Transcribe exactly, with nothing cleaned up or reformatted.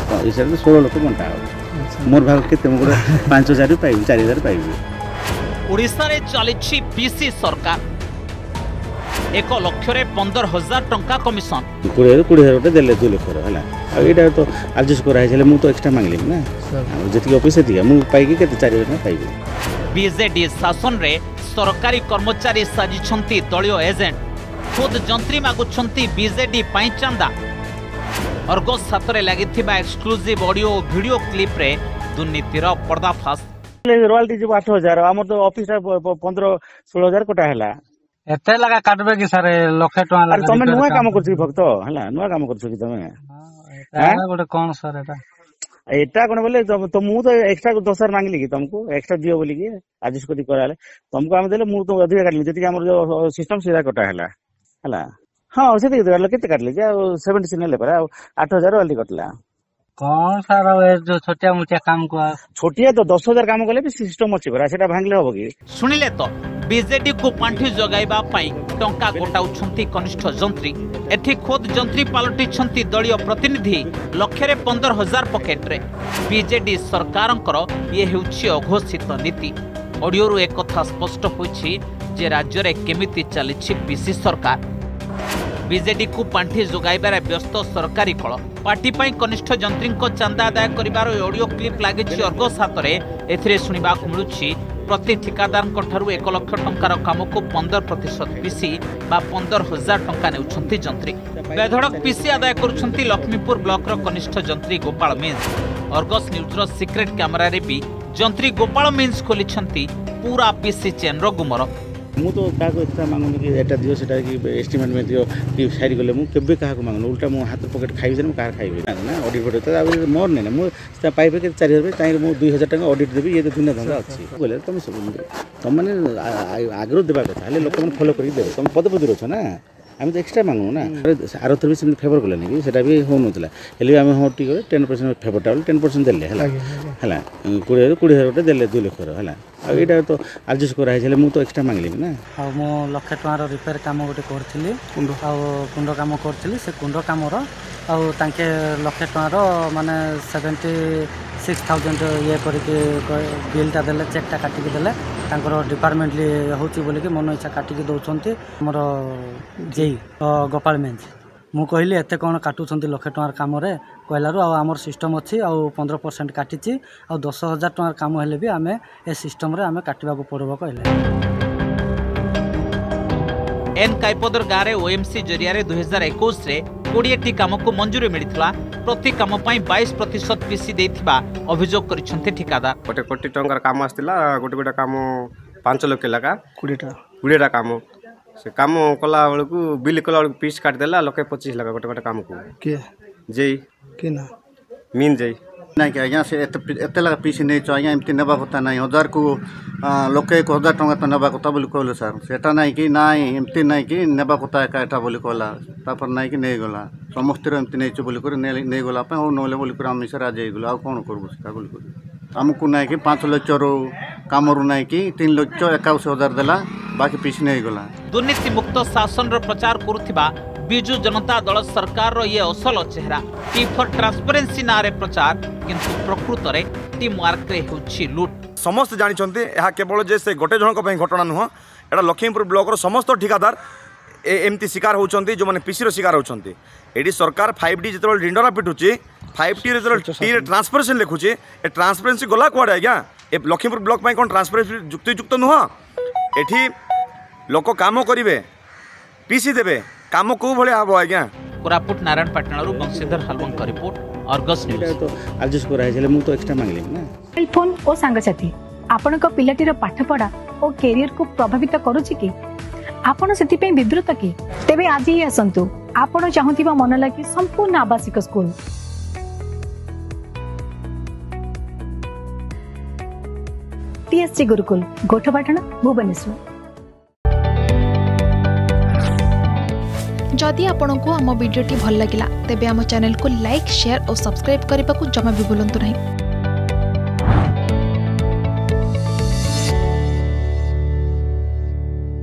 हिसाब से षोल लोक बंटा हो मोर भाग के पांच हजार पाइबी चार हजार पाइबी। ओडिशा रे चली पीसी सरकार एक लक्ष रे पंदर हजार टंका कमिशन कोड़े कोड़े हजार गोटे देले दुई लक्ष है यहाँ तो एडजस्ट कराई मुझे तो एक्सट्रा मांगली ना जी ऑफिस से मुझे के चार हजार पाइबी। बीजेडी शासन रे सरकारी कर्मचारी साजिछंती दलीय एजेंट खुद जंत्री मागुछंती बीजेडी पाई चांदा। अर्गस हाथ लगी एक्सक्लूसिव ऑडियो और वीडियो क्लिप रे दुर्नीतिर पर्दाफाश। रॉयल्टी जो आठ हजार आम तो ऑफिस पंद्रह षोल हजार कोटा है एते लगा काटबे कि सर लक्षे टका लगा तमे नुआ काम करछ भक्त हला नुआ काम करछ कि तमे एटा गोटे कोन सर एटा एटा कोन बोले तो मु तो एक्स्ट्रा दस हजार मांगली कि तुमको एक्स्ट्रा दियो बोली कि एडजस्ट करी कराले तुमको हम देले मु तो अधिक काटली जति हमर जो सिस्टम सीधा कटा हला हला हां से देले केते काटली जे सत्तर नेले पर आठ हजार वाली कटला कौन सारा जो छोटिया मोटिया काम को छोटिया तो दस हजार काम कले भी सिस्टम अच्छी परा सेटा भांगले होबो कि सुनिले तो बीजेडी को पांठी जगाइबा पई टंका गोटाउछंती कनिष्ठ जंत्री एथि खोद जंत्री पालटिछंती दलीय प्रतिनिधि लक्षरे पंदर हजार पकेट रे। बीजेडी सरकारंकर ये हेउछि अघोषित नीति। ऑडियो रु एक कथा स्पष्ट होइछि जे राज्य रे केमिति चलिछि पीसी सरकार। बीजेडी को पांठी जोगाइबार व्यस्त सरकारी कल पार्टी पाई कनिष्ठ जंत्री चांदा आदाय करिबार ऑडियो क्लिप लागिछि अर्गस हाथ में। एथिरे सुनिबाकु मिलुछि प्रति ठिकादार एक लक्ष टंकार काम को पंदर प्रतिशत पीसी बा पंदर हजार टंका नेउछंती जंत्री। बेधड़क पीसी आदाय करुछंती लक्ष्मीपुर ब्लॉक रो कनिष्ठ जंत्री गोपाल मीन्स। अर्गस न्यूज रो सिक्रेट कैमरा रे भी जंत्री गोपाल मीन्स खोलिछंती पूरा पीसी चेन रो गुमर। मु तो क्या एक्स्ट्रा मांगुनी कि एटा दियो सेटा कि एस्टिमेट में दियो कि साइड गले मु केबे का मांगनु उल्टा मु हाथ पॉकेट खाइबे जे मु कार खाइबे ना ऑडिट फोटो तो मोर नै मु पाइबे के चार हजार ताई मु दो हजार टका ऑडिट देबी ये दुनिया धंदा अछि बोले तुम सब तुम माने आग्रह देबा कथा हले लोक मन फॉलो करि देबे तुम पद पद रछ ना आम तो एक्स्ट्रा मांगू ना आर थर भी से फेवर कले कि सेटा भी हो नथला हेले आम हो टी टेन परसेंट फेवरटा टेन परसेंट देले हला हला कोड़े कोड़े हजार गोटे देले दुई लक्ष हला यहाँ तो एडजस्ट कराई मुझे तो एक्स्ट्रा मांगली ना आ मो लक्षे टकार रिपेयर काम गोटे करथिली कुंड आ कुंड काम करथिली से कुंड कामर आ तांके लक्षे टकार माने सेवेंटी सिक्स थाउजेंड ये करके बिलटा देले चेकटा काटिकी देले तांकर डिपार्टमेंटली होची बोली कि मन इच्छा काटिकी दउछंती हमर जेई गोपाल मेंज मु कहली एते कोन काटुछंती लक्षे टकार काम रे कहलारू आ हमर सिस्टम अछि आ पंद्रह परसेंट काटिची आ दस हजार टकार काम हेले भी आमे ए सिस्टम रे आमे काटिबा को पड़बो कहले। एन काइपदर गारे ओएमसी जरिया रे दो हज़ार इक्कीस रे बीस टी काम को मंजूरी मिलिथिला प्रति काम पई बाईस प्रतिशत पीसी देथिबा अभियोग करिसंते ठिकादार। गोटे कोटी टंकार काम आस्तिला गोटे गोटे काम पाँच लाख लगा बीस टा बीस टा काम से काम कला बेलू बिल कला बेलू पीस काट देला लक्षे पच्चीस लगा गोटे गोटे काम को के जई के ना मीन जई ना कि आज्ञा से एत लगा पीस नहीं आज्ञा एमती नेबा कथा ना हजार को लक्षे एक हजार टंका तो नेबा कथा बोली कहलो सर सेटा ना कि ना एमती ना कि नेबा कथा एका एटा बोली कहला तापर ना कि नहीं गला समस्त एमती नहीं बोली कर नहीं गला हो नले बोली कर आम से राजी गला आ कौन करबो सेटा बोली कर आमको ना कि पाँच लक्ष रो कामरू ना कि तीन लक्ष एकाशी हजार देला बाकी पीस नहीं गला। दुर्नीति मुक्त शासन रो प्रचार करुथिबा बिजु जनता दल सरकार रो ये असल चेहरा टी फॉर ट्रांसपेरेंसी नारे प्रचार किंतु प्रकृत रे टीम वर्क रे होछि लूट। समस्त जानिछन्ते ଏହା केवल जे से गोटे जनक पई घटना नुह एटा लखीमपुर ब्लॉक रो समस्त ठिकादार एमती शिकार होउछन्ती जो माने पीसी रो शिकार होउछन्ती। एडी सरकार फाइव डी जेतबल डिंडरा पिटुची फाइव टी रे जेतबल टी रे ट्रांसपेरेंसी लिखुची ए ट्रांसपेरेंसी गला कोडा आज्ञा ए लखीमपुर ब्लॉक पई कोन ट्रांसपेरेंसी जुक्ति युक्त नुह एठी लोक काम करिवे पीसी देबे काम को भले आबो आज्ञा। कोरापुट नारायण पाटणारू बंशीधर हलवंग का रिपोर्ट अर्गस न्यूज। तो एडजस्ट कराई मुझे तो एक्स्ट्रा मांगली ना मोबाइल फोन और सांगसाथी आपनक पिलाटीर पाठपढ़ा और कैरियर को प्रभावित करूछि कि आपण सेति पे विद्रुत कि तेबे आज ही आसंतु आपण चाहुतिबा मन लागी संपूर्ण आवासिक स्कूल टीएससी गुरुकुल गोठपाटण भुवनेश्वर। जदि आपंक आम भिडी भल लगा तेब आम चैनल को लाइक शेयर और सब्सक्राइब करने को जमा भी भूलु नहीं।